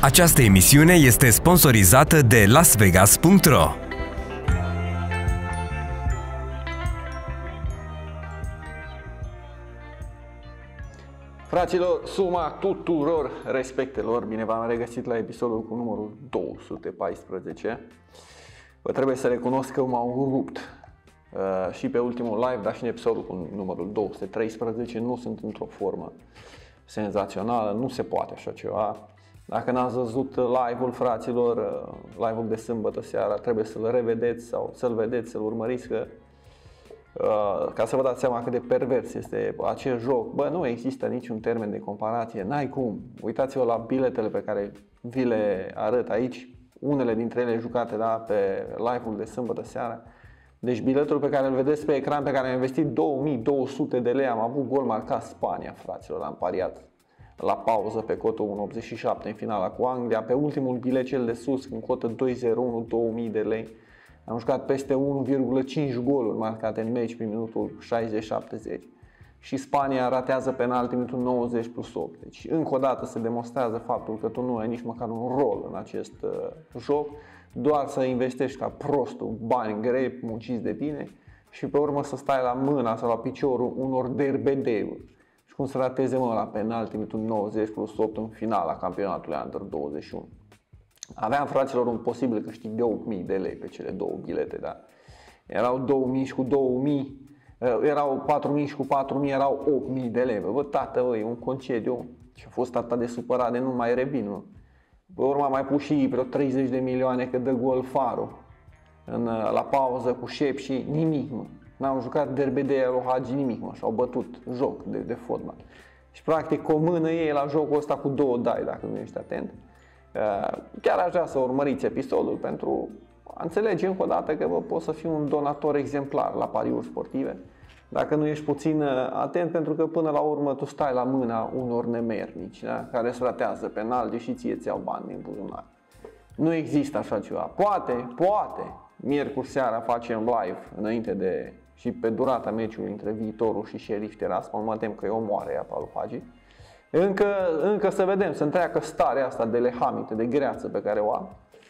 Această emisiune este sponsorizată de LasVegas.ro. Fraților, suma tuturor respectelor, bine v-am regăsit la episodul cu numărul 214. Vă trebuie să recunosc că m-au rupt și pe ultimul live, dar și în episodul cu numărul 213. Nu sunt într-o formă senzațională, nu se poate așa ceva. Dacă n-ați văzut live-ul, fraților, live-ul de sâmbătă seara, trebuie să-l revedeți sau să-l vedeți, să-l urmăriți, ca să vă dați seama cât de pervers este acest joc. Bă, nu există niciun termen de comparație, n-ai cum. Uitați-vă la biletele pe care vi le arăt aici, unele dintre ele jucate pe live-ul de sâmbătă seara. Deci biletul pe care îl vedeți pe ecran, pe care am investit 2200 de lei, am avut gol marcat Spania, fraților, am pariat la pauză pe cotă 1,87 în finala cu Anglia. Pe ultimul bilet, cel de sus, în cotă 2,01, 2000 de lei. Am jucat peste 1,5 goluri marcate în meci prin minutul 60-70. Și Spania ratează penalti în minutul 90 plus 8. Deci încă o dată se demonstrează faptul că tu nu ai nici măcar un rol în acest joc. Doar să investești ca prostul bani grei munciți de tine și pe urmă să stai la mâna sau la piciorul unor derbedeuri. Și cum să rateze la penalti în minutul 90 plus 8 în finala campionatului Under 21. Aveam, fraților, un posibil câștig de 8000 de lei pe cele două bilete, da? Erau 2000 și cu 2000, erau 4000 și cu 4000, erau 8000 de lei. Bă, tată, e un concediu. Și a fost atât de supărat de nu mai revin, mă. Pe urmă am mai pus și vreo 30 de milioane că dă gol Faro la pauză cu Șep și nimic, mă. N-am jucat derbedea lui Hagi, nimic, mă. Și-au bătut joc de fotbal. Și practic cu o mână ei la jocul ăsta cu două dai, dacă nu ești atent. Chiar aș vrea să urmăriți episodul pentru a înțelege încă o dată că poți să fii un donator exemplar la pariuri sportive. Dacă nu ești puțin atent, pentru că până la urmă tu stai la mâna unor nemernici, da? Care îți ratează penalti și ție ți iau bani din buzunar. Nu există așa ceva. Poate, miercuri seara facem live înainte de și pe durata meciului între Viitorul și Sheriff Tiraspol. Mă tem că e o moare ea pe lui Hagi. Încă să vedem, să întreacă starea asta de lehamite, de greață pe care o am.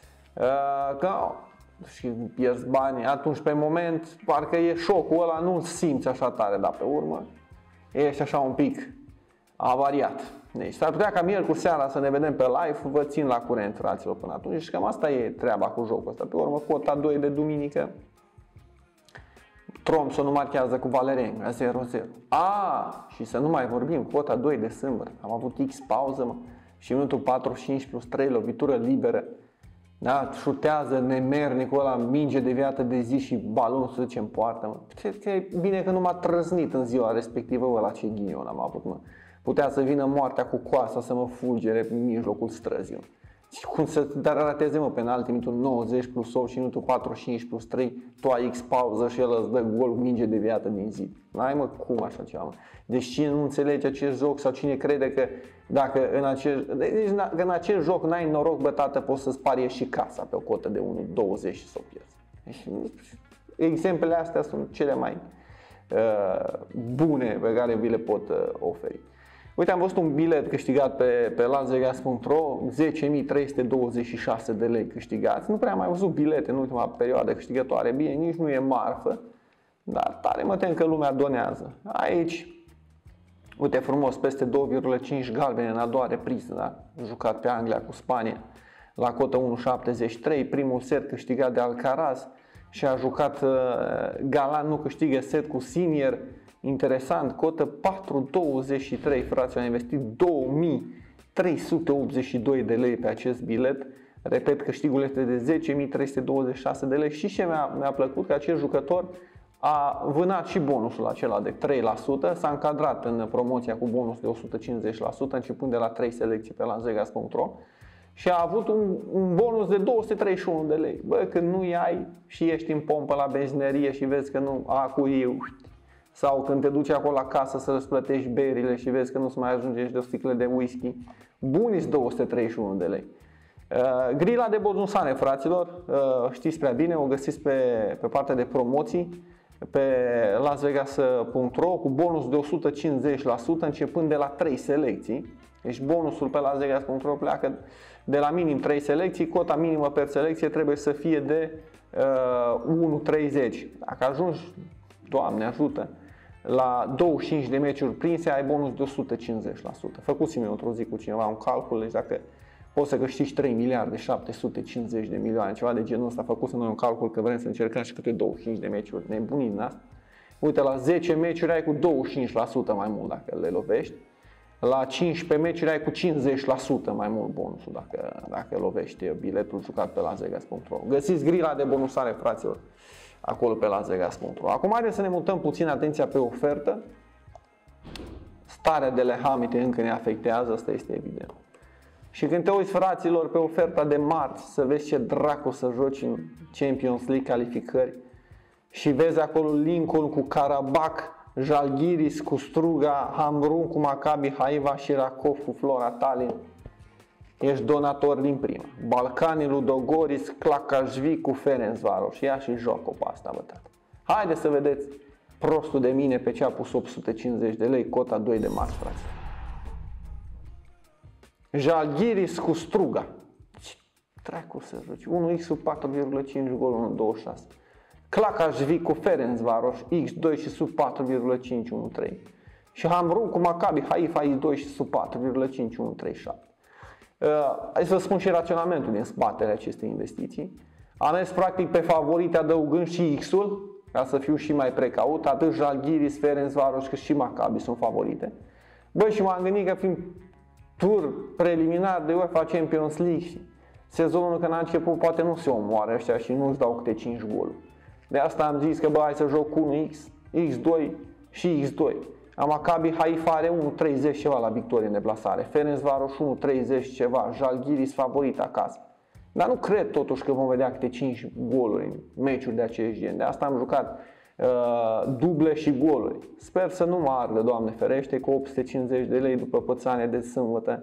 Că și pierzi bani, atunci pe moment parcă e șocul ăla, nu simți așa tare, dar pe urmă ești așa un pic avariat. Deci s-ar putea ca miercuri seara să ne vedem pe live, vă țin la curent, fraților, până atunci. Și cam asta e treaba cu jocul ăsta. Pe urmă, cota 2 de duminică, Tromsø nu marchează cu Vålerenga 0-0. Și să nu mai vorbim, cota 2 de sâmbătă. Am avut X pauză, mă, și minutul 45 plus 3, lovitură liberă. Da, șutează nemernicul ăla, minge deviată de zi și balonul se duce în poartă, mă. Cred că e bine că nu m-a trăznit în ziua respectivă, ăla ce ghinion am avut, mă. Putea să vină moartea cu coasa să mă fulgere în mijlocul străzii, mă. Și cum să rateze, mă, penalti, minutul 90 plus 8 și minutul 45 plus 3, tu ai X pauză și el îți dă gol, minge deviată din zi. N-ai, mă, cum așa ceva, mă? Deci cine nu înțelege acest joc sau cine crede că dacă în acest joc n-ai noroc, bă, tată, poți să-ți parie și casa pe o cotă de 1,20 și să o pierzi. Deci, exemplele astea sunt cele mai bune pe care vi le pot oferi. Uite, am văzut un bilet câștigat pe LasVegas.ro, 10.326 de lei câștigați. Nu prea am mai văzut bilete în ultima perioadă câștigătoare. Bine, nici nu e marfă, dar tare mă tem că lumea donează. Aici, uite frumos, peste 2,5 galbene în a doua repriză, da? Jucat pe Anglia cu Spania la cotă 1,73, primul set câștigat de Alcaraz și a jucat Galan, nu câștigă set cu Sinner. Interesant, cotă 4,23, fraților, am investit 2382 de lei pe acest bilet. Repet, câștigul este de 10.326 de lei. Și ce mi-a plăcut? Că acest jucător a vânat și bonusul acela de 3%, s-a încadrat în promoția cu bonus de 150%, începând de la 3 selecții pe LasVegas.ro și a avut un bonus de 231 de lei. Bă, când nu ai și ești în pompă la benzinerie și vezi că nu, sau când te duci acolo la casă să îți plătești berile și vezi că nu-ți mai ajunge de o sticlă de whisky, buniți 231 de lei. Grila de Bozunțane, fraților, știți prea bine, o găsiți pe partea de promoții. pe lasvegas.ro cu bonus de 150% începând de la 3 selecții. Deci bonusul pe lasvegas.ro pleacă de la minim 3 selecții, cota minimă per selecție trebuie să fie de 1,30. Dacă ajungi, Doamne ajută, la 25 de meciuri prinse, ai bonus de 150%. Făcusem eu într-o zi cu cineva un calcul, deci dacă poți să câștigi 3 miliarde 750 de milioane, ceva de genul ăsta, făcusem noi un calcul că vrem să încercăm și câte 25 de meciuri, nebunii din asta. Uite, la 10 meciuri ai cu 25% mai mult dacă le lovești. La 15 meciuri ai cu 50% mai mult bonusul dacă lovești biletul jucat pe lasvegas.ro. Găsiți grila de bonusare, fraților, acolo pe lasvegas.ro. Acum haideți să ne mutăm puțin atenția pe ofertă. Starea de lehamite încă ne afectează, asta este evident. Și când te uiți, fraților, pe oferta de marți, să vezi ce dracu să joci în Champions League calificări și vezi acolo Lincoln cu Karabakh, Žalgiris cu Struga, Hamrun cu Maccabi Haifa și Rakov cu Flora Tallinn, ești donator din prima. Balcanii Ludogorets, Klakashvili cu Ferencvaros, ia și joc-o pe asta, bă, tată. Haideți să vedeți prostul de mine pe ce a pus 850 de lei, cota 2 de marți, frate. Žalgiris cu Struga. Ce dracu să joci? 1x 4,5 gol, 1,26. Klakashvili cu Ferencvaros, x2 și sub 4,5, 1,3. Și Hamrun cu Maccabi Haifa, x2 și sub 4,5, 1,37. Hai să spun și raționamentul din spatele acestei investiții. Am mers practic pe favorite adăugând și X-ul, ca să fiu și mai precaut. Atât Žalgiris, Ferencvaros cât și Maccabi sunt favorite. Băi, și m-am gândit că fiind tur preliminar de UEFA Champions League și sezonul când a început poate nu se omoară ăștia și nu-și dau câte 5 goluri. De asta am zis că bă, hai să joc 1x, x2 și x2. Maccabi Haifa are 1,30 ceva la victorie în deplasare, Ferencvaros 1,30 ceva, Žalgiris favorit acasă. Dar nu cred totuși că vom vedea câte 5 goluri în meciuri de acest gen. De asta am jucat duble și goluri. Sper să nu mă ardă, Doamne ferește, cu 850 de lei după pățane de sâmbătă.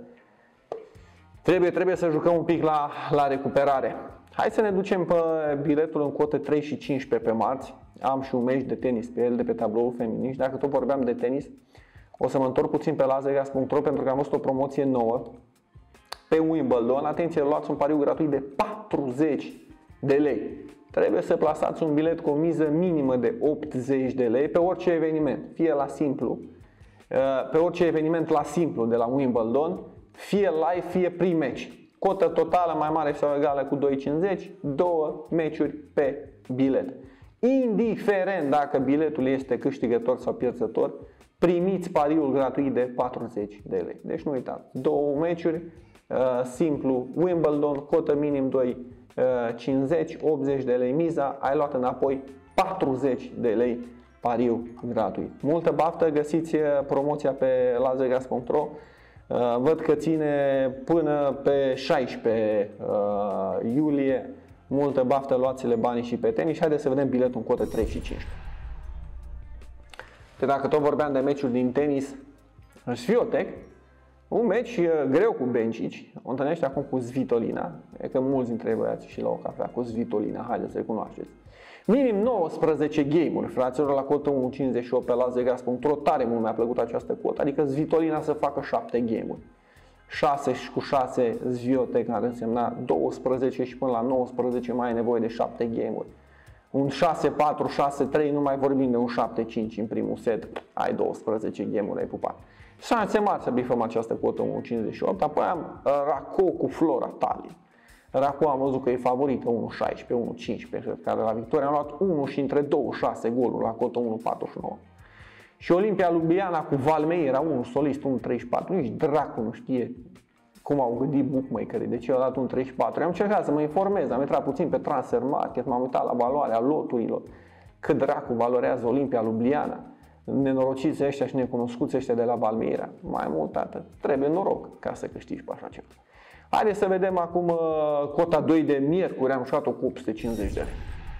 Trebuie să jucăm un pic la recuperare. Hai să ne ducem pe biletul în cote 3 și 15 pe marți. Am și un meci de tenis pe el, de pe tabloul feminin. Și dacă tot vorbeam de tenis, o să mă întorc puțin pe lasvegas.ro pentru că am văzut o promoție nouă pe Wimbledon. Atenție, luați un pariu gratuit de 40 de lei. Trebuie să plasați un bilet cu o miză minimă de 80 de lei pe orice eveniment, fie la simplu, pe orice eveniment la simplu de la Wimbledon, fie live, fie pre-match. Cotă totală mai mare sau egală cu 2,50, 2 meciuri pe bilet. Indiferent dacă biletul este câștigător sau pierzător, primiți pariul gratuit de 40 de lei. Deci nu uitați, 2 meciuri, simplu Wimbledon, cotă minim 2,50, 80 de lei miza, ai luat înapoi 40 de lei pariu gratuit. Multă baftă, găsiți promoția pe lasvegas.ro. Văd că ține până pe 16 iulie. Multă baftă, luați-le banii și pe tenis. Haideți să vedem biletul în cote 3 și 5. De dacă tot vorbeam de meciuri din tenis, Swiatek, un meci greu cu Bencic, o întâlnește acum cu Svitolina, e că mulți dintre băiați și la o cafea cu Svitolina, haideți să recunoașteți. Minim 19 game-uri, fraților, la cotă 1,58 pe lasvegas.ro, tare mult mi-a plăcut această cotă, adică Svitolina să facă 7 game-uri. 6 și cu 6 Swiatek ar însemna 12 și până la 19 mai ai nevoie de 7 game-uri. Un 6-4, 6-3, nu mai vorbim de un 7-5 în primul set, ai 12 game-uri, ai pupat. Șanse mari să bifăm această cotă 1,58, apoi am Rakov cu Flora Tallinn. Rakov am văzut că e favorită 1,16, 1,15, care la victorie am luat 1 și între 2,6 goluri la cotă 1,49. Și Olimpia Ljubljana cu Valmeira, 1 solist, 1,34, nici dracu nu știe cum au gândit bookmakerii, de ce au dat 1,34. Am încercat să mă informez, am intrat puțin pe Transfer Market, m-am uitat la valoarea loturilor, cât dracu valorează Olimpia Ljubljana. Nenorociți ăștia și necunoscuți ăștia de la Valmeira. Mai mult, tată, trebuie noroc ca să câștigi pe așa ceva. Haideți să vedem acum cota 2 de miercuri, am jucat-o cu 850 de lei.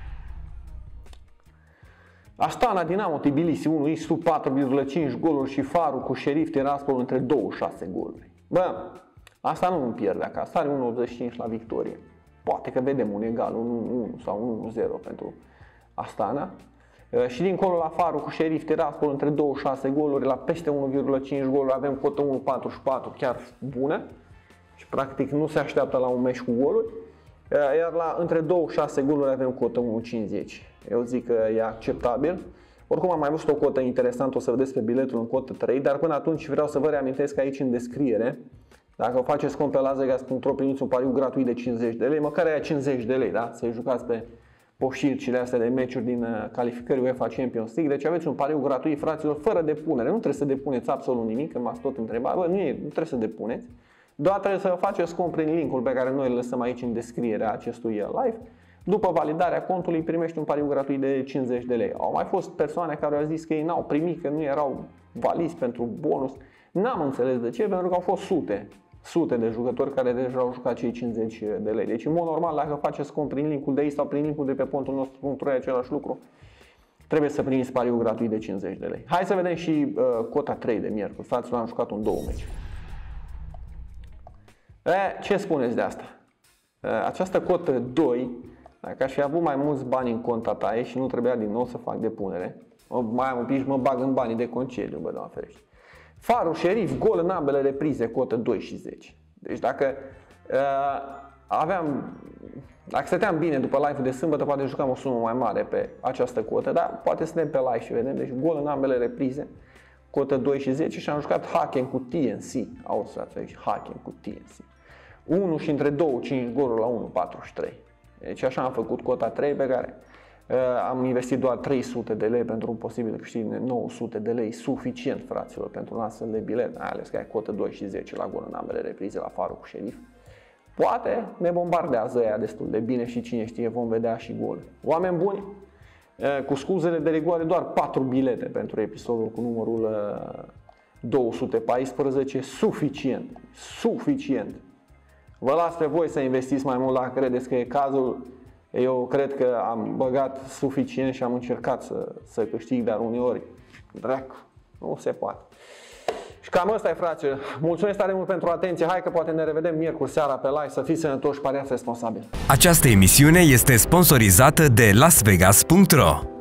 Astana Dinamo Tbilisi, 1x sub 4,5 goluri și Farul cu Sheriff Tiraspol între 2,6 goluri. Bă, asta nu îmi pierde acasă, are 1,85 la victorie. Poate că vedem un egal, 1-1 sau 1-0 pentru Astana. Și dincolo la Farul cu Sheriff Tiraspol între 26 goluri, la peste 1,5 goluri avem cotă 1,44, chiar bună. Și practic nu se așteaptă la un meci cu goluri. Iar la între 26 goluri avem cotă 1,50. Eu zic că e acceptabil. Oricum am mai văzut o cotă interesantă, o să vedeți pe biletul în cotă 3, dar până atunci vreau să vă reamintesc aici în descriere, dacă o faceți cont pe lasvegas.ro, primiți un pariu gratuit de 50 de lei, măcar aia 50 de lei, da? Să-i jucați pe poșircile astea de meciuri din calificări UEFA Champions League. Deci aveți un pariu gratuit, fraților, fără depunere. Nu trebuie să depuneți absolut nimic, că m-ați tot întrebat. Bă, nu trebuie să depuneți. Doar trebuie să faceți cont prin linkul pe care noi îl lăsăm aici în descrierea acestui live. După validarea contului primești un pariu gratuit de 50 de lei. Au mai fost persoane care au zis că ei n-au primit, că nu erau valizi pentru bonus. N-am înțeles de ce, pentru că au fost sute de jucători care deja au jucat cei 50 de lei. Deci, în mod normal, dacă faceți cont prin linkul de aici sau prin linkul de pe contul nostru, același lucru, trebuie să primiți pariu gratuit de 50 de lei. Hai să vedem și cota 3 de miercuri. Fraților, am jucat un 2 meci. Ce spuneți de asta? Această cotă 2, dacă aș fi avut mai mulți bani în conta ta și nu trebuia din nou să fac depunere, mai am un pic și mă bag în banii de concediu, bă, Doamne ferește. Farul Sheriff, gol în ambele reprize, cotă 2 și 10. Deci dacă dacă stăteam bine după live-ul de sâmbătă, poate jucam o sumă mai mare pe această cotă, dar poate suntem pe live și vedem. Deci gol în ambele reprize, cotă 2 și 10 și am jucat Haken cu TNC. Auzi, aici, Haken cu TNC. 1 și între 2, 5 goluri la 1,43. Deci așa am făcut cota 3 pe care am investit doar 300 de lei pentru un posibil câștig de 900 de lei, suficient, fraților, pentru un astfel de bilet, mai ales că ai cotă 2 și 10 la gol în ambele reprize la Farul cu Sheriff. Poate ne bombardează ea destul de bine și cine știe, vom vedea și gol. Oameni buni, cu scuzele de rigoare, doar 4 bilete pentru episodul cu numărul 214, suficient. Vă las pe voi să investiți mai mult dacă credeți că e cazul. Eu cred că am băgat suficient și am încercat să câștig, dar uneori, dracu, nu se poate. Și cam ăsta e, frate. Mulțumesc tare mult pentru atenție. Hai că poate ne revedem miercuri seara pe live. Să fiți sănătoși, pariați responsabil. Această emisiune este sponsorizată de lasvegas.ro.